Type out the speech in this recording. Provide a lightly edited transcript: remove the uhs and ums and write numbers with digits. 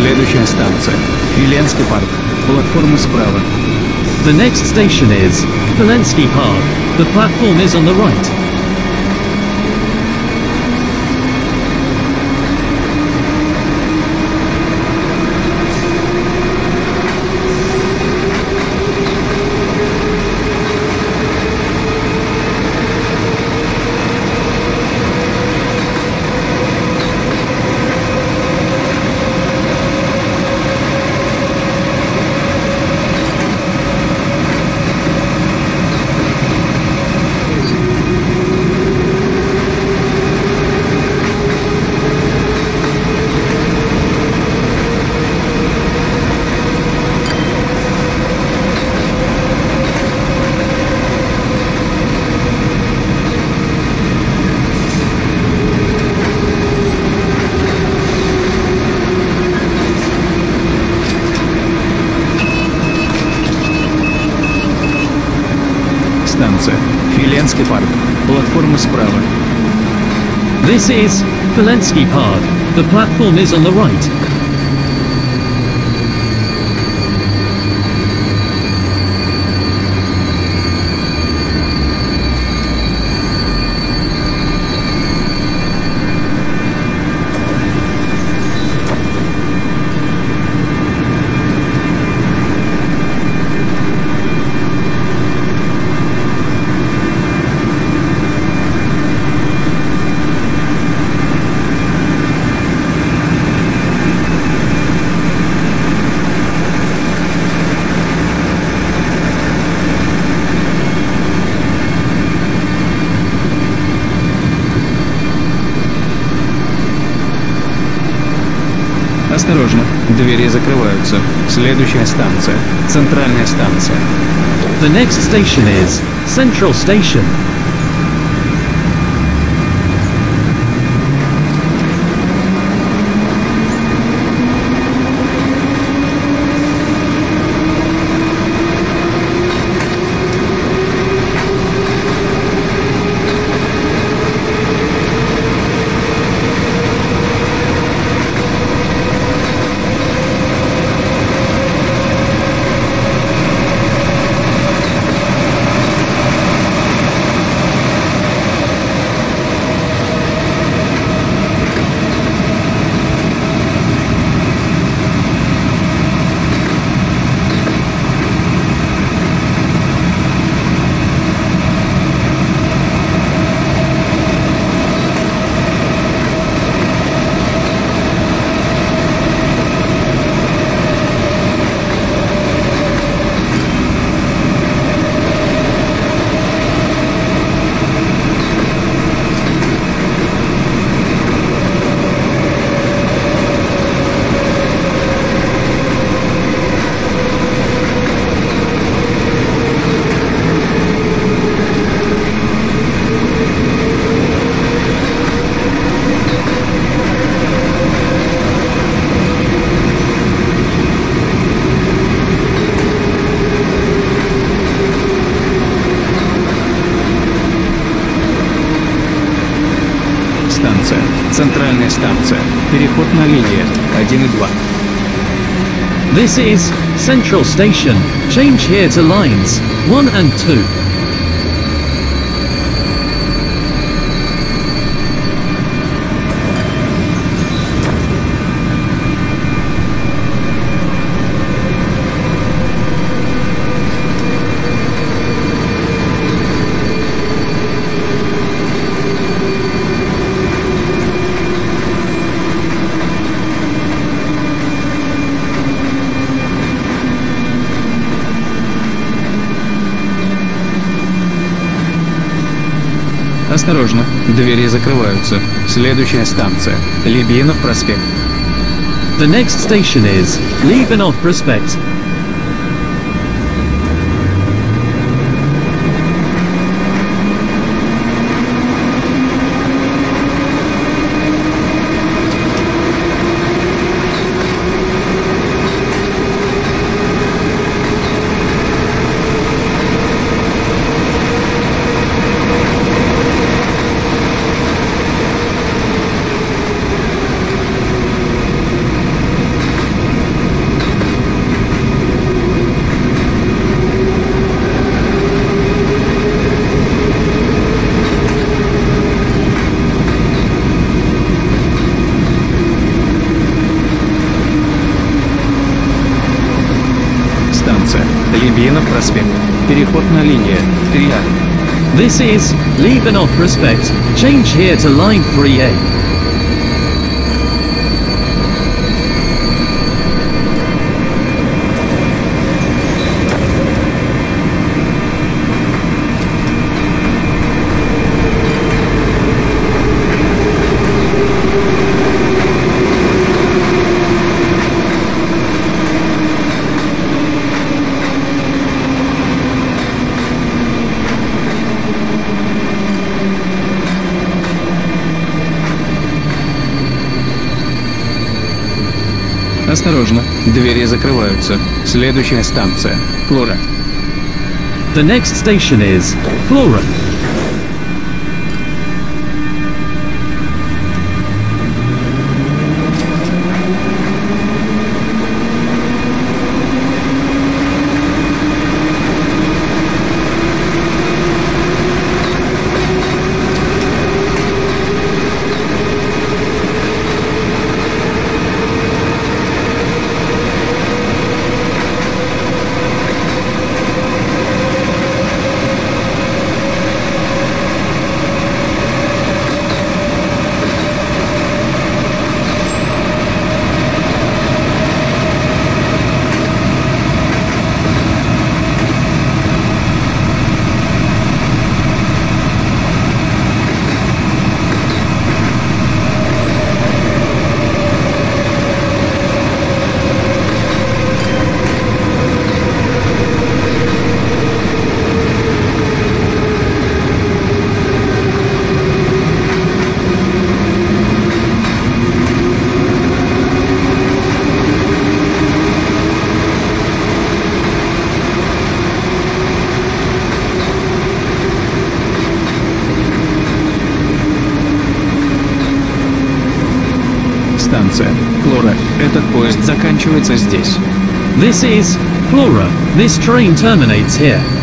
Следующая станция — Филенский парк. Платформа справа. The next station is Filensky Park. The platform is on the right. Станция Филенский парк. Платформа справа. This is Filensky Park. The platform is on the right. Осторожно, двери закрываются. Следующая станция — центральная станция. The next station is Central Station. Станция — центральная станция. Переход на линии 1 и 2. This is Central Station. Change here to lines 1 and 2. Осторожно, двери закрываются. Следующая станция — Лебединов проспект. The next station is Liebenov Prospect. Лебединов проспект. Переход на линию 3А. This is Lebanov Prospect. Change here to line 3A. Осторожно, двери закрываются. Следующая станция. Флора. The next station is Flora. Станция. Флора. Этот поезд заканчивается здесь. This is Flora. This train terminates here.